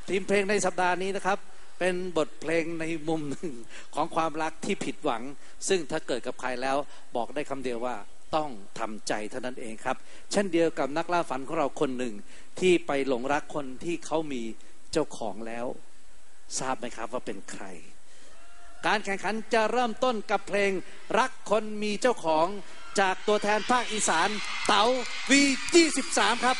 ทีมเพลงในสัปดาห์นี้นะครับเป็นบทเพลงในมุมหนึ่งของความรักที่ผิดหวังซึ่งถ้าเกิดกับใครแล้วบอกได้คำเดียวว่าต้องทำใจเท่านั้นเองครับเช่นเดียวกับนักล่าฝันของเราคนหนึ่งที่ไปหลงรักคนที่เขามีเจ้าของแล้วทราบไหมครับว่าเป็นใครการแข่งขันจะเริ่มต้นกับเพลงรักคนมีเจ้าของจากตัวแทนภาคอีสานเต๋า V23 ครับ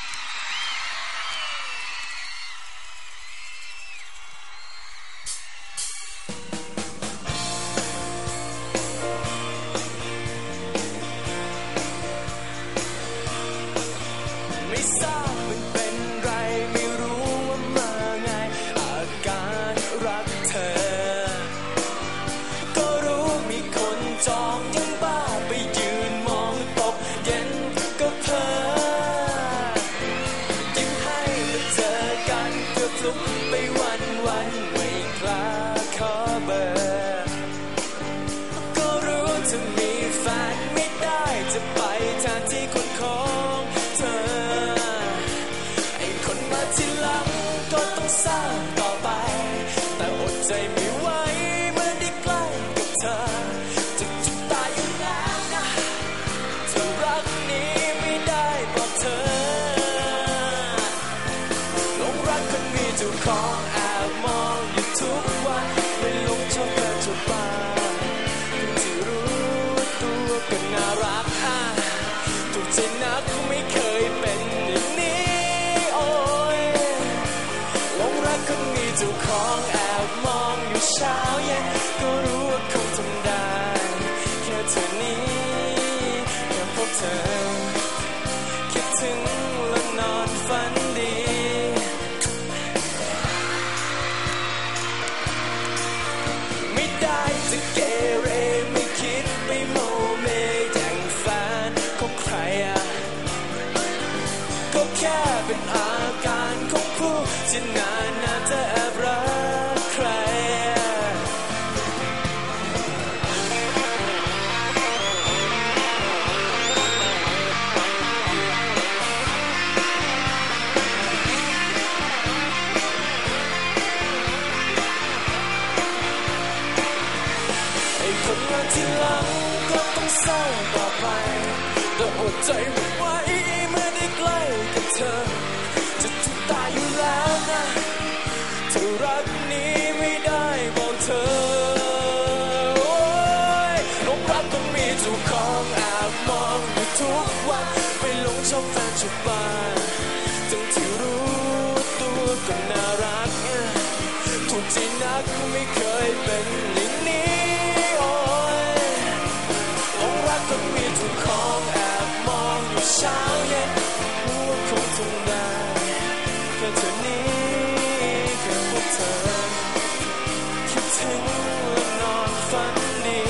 ใจไม่ไหวเมื่อได้ใกล้กับเธอจะทุกตายอยู่แล้วนะเธอรักนี้ไม่ได้บอกเธอโอ้ยหลงรักต้องมีเจ้าของแอบมองอยู่ทุกวันไปหลงชอบแฟนชอบบ้านทั้งที่รู้ตัวก็น่ารักถูกใจนักไม่เคยเป็นอย่างนี้โอ้ยหลงรักต้องมีเจ้าของเช้าเย็นรู้ว่าคงทนได้แค่เธอนี้แค่พบเธอคิดถึงและนอนฝันดี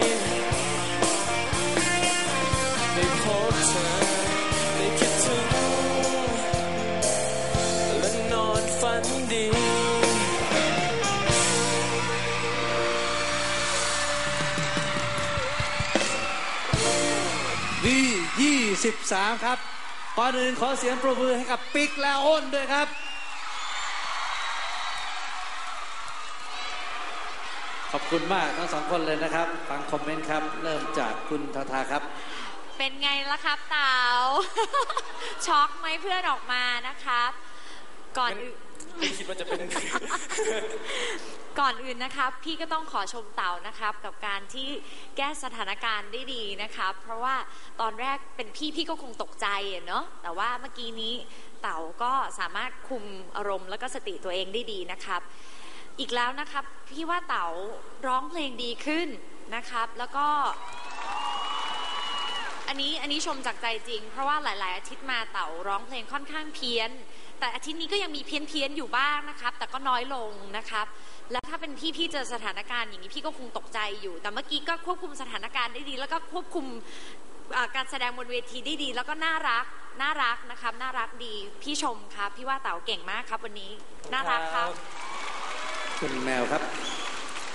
ได้พบเธอได้คิดถึงและนอนฝันดี 23ครับก่อนอื่นขอเสียงปรบมือให้กับปิ๊กและอ้นด้วยครับขอบคุณมากทั้งสองคนเลยนะครับฟังคอมเมนต์ครับเริ่มจากคุณทาทาครับเป็นไงล่ะครับเต๋า ช็อกไหมเพื่อนออกมานะครับก่อนอื่นไม่คิดว่าจะเป็นก่อนอื่นนะครับพี่ก็ต้องขอชมเต๋านะครับกับการที่แก้สถานการณ์ได้ดีนะครับเพราะว่าตอนแรกเป็นพี่ก็คงตกใจเนาะแต่ว่าเมื่อกี้นี้เต๋าก็สามารถคุมอารมณ์แล้วก็สติตัวเองได้ดีนะครับอีกแล้วนะครับพี่ว่าเต๋าร้องเพลงดีขึ้นนะครับแล้วก็อันนี้ชมจากใจจริงเพราะว่าหลายๆอาทิตย์มาเต๋าร้องเพลงค่อนข้างเพี้ยนแต่อาทิตย์นี้ก็ยังมีเพี้ยนอยู่บ้างนะครับแต่ก็น้อยลงนะครับและถ้าเป็นพี่เจอสถานการณ์อย่างนี้พี่ก็คงตกใจอยู่แต่เมื่อกี้ก็ควบคุมสถานการณ์ได้ดีแล้วก็ควบคุมการแสดงบนเวทีได้ดีแล้วก็น่ารักนะครับน่ารักดีพี่ชมครับพี่ว่าเต๋าเก่งมากครับวันนี้น่ารักครับคุณแมวครับ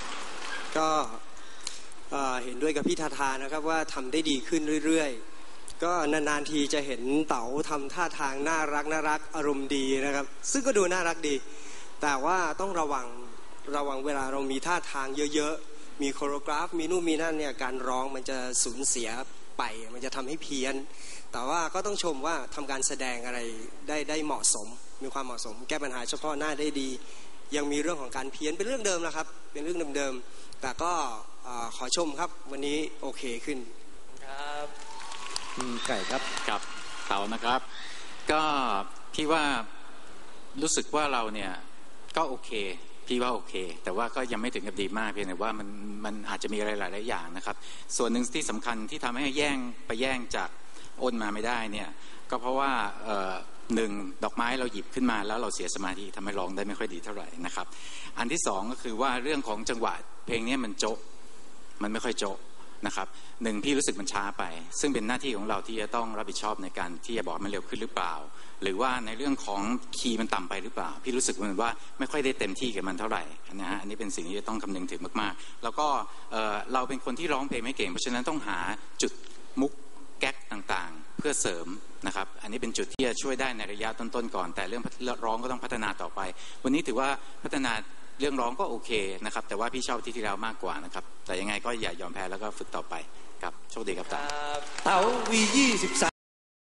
ก็เห็นด้วยกับพี่ทาทานะครับว่าทำได้ดีขึ้นเรื่อยก็นานๆทีจะเห็นเต๋าทำท่าทางน่ารักอารมณ์ดีนะครับซึ่งก็ดูน่ารักดีแต่ว่าต้องระวังเวลาเรามีท่าทางเยอะๆมีโคโรกราฟมีนู่นมีนั่นเนี่ยการร้องมันจะสูญเสียไปมันจะทำให้เพี้ยนแต่ว่าก็ต้องชมว่าทำการแสดงอะไรได้เหมาะสมมีความเหมาะสมแก้ปัญหาเฉพาะหน้าได้ดียังมีเรื่องของการเพี้ยนเป็นเรื่องเดิมนะครับเป็นเรื่องเดิมๆแต่ก็ขอชมครับวันนี้โอเคขึ้นครับไก่ครับกับเต๋านะครับก็พี่ว่ารู้สึกว่าเราเนี่ยก็โอเคพี่ว่าโอเคแต่ว่าก็ยังไม่ถึงกับดีมากเพียงแต่ว่ามันอาจจะมีอะไรหลายๆอย่างนะครับส่วนหนึ่งที่สำคัญที่ทำให้แย่งจากอ้นมาไม่ได้เนี่ยก็เพราะว่าหนึ่งดอกไม้เราหยิบขึ้นมาแล้วเราเสียสมาธิทำให้ร้องได้ไม่ค่อยดีเท่าไหร่นะครับอันที่สองก็คือว่าเรื่องของจังหวะเพลงนี้มันโจ๊ะมันไม่ค่อยโจ๊ะนะครับหนึ่งพี่รู้สึกมันช้าไปซึ่งเป็นหน้าที่ของเราที่จะต้องรับผิดชอบในการที่จะบอกมันเร็วขึ้นหรือเปล่าหรือว่าในเรื่องของคีย์มันต่ำไปหรือเปล่าพี่รู้สึกเหมือนว่าไม่ค่อยได้เต็มที่กับมันเท่าไหร่นะฮะอันนี้เป็นสิ่งที่จะต้องคำนึงถึงมากๆแล้วก็เราเป็นคนที่ร้องเพลงไม่เก่งเพราะฉะนั้นต้องหาจุดมุกแก๊กต่างๆเพื่อเสริมนะครับอันนี้เป็นจุดที่จะช่วยได้ในระยะต้นๆก่อนแต่เรื่องร้องก็ต้องพัฒนาต่อไปวันนี้ถือว่าพัฒนาเรื่องร้องก็โอเคนะครับแต่ว่าพี่ชอบที่แล้วมากกว่านะครับแต่ยังไงก็อย่ายอมแพ้แล้วก็ฝึกต่อไปครับโชคดีครับเต๋าV23